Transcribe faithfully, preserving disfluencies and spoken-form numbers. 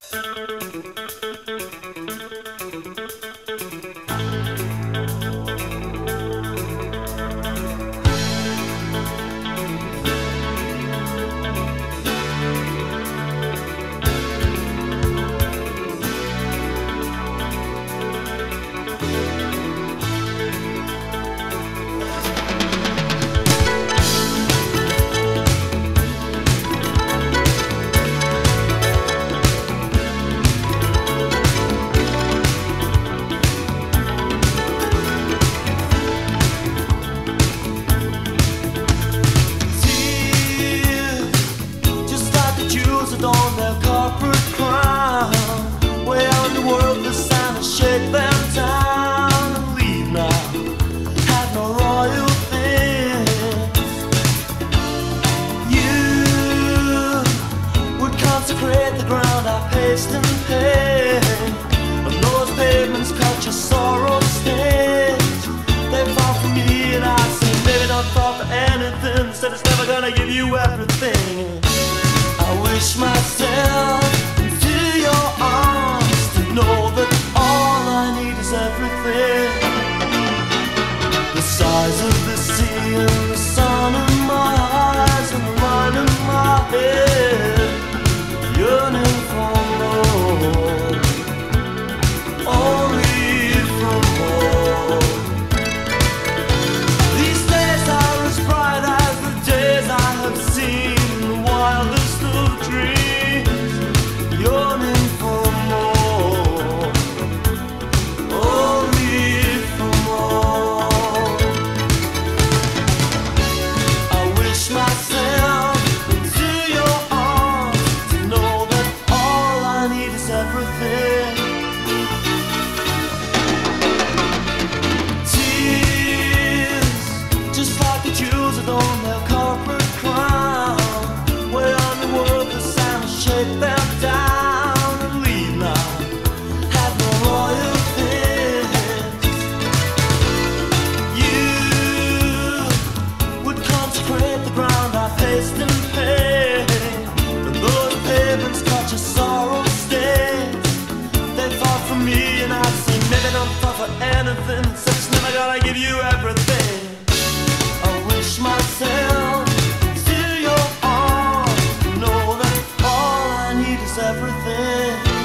On their corporate crown, way out in the world, the sun will shake them down and leave now. Had no royal things. You would consecrate the ground I paced and paid, and those pavements cut your sorrow stains. They fall for me and I say, maybe don't fall for anything. Said it's never gonna give you everything. I wish myself into your arms to know that all I need is everything. The size of the sea and the sun in my eyes and the line in my head, yearning for more, only for more. These days are as bright as the days I have seen, the wildest dreams, yearning for more, only for more. I wish myself into your arms to know that all I need is everything. Tears, just like the jewels that own their corporate crown, way on the world, the sun will shake them down and leave now. Have no royal things. You would consecrate the ground I paced and paid, and those pavements caught your sorrow stains. They fought for me and I'd say, maybe don't fall for anything, so it's never gonna give you everything. I wish myself to your arms, know that all I need is everything.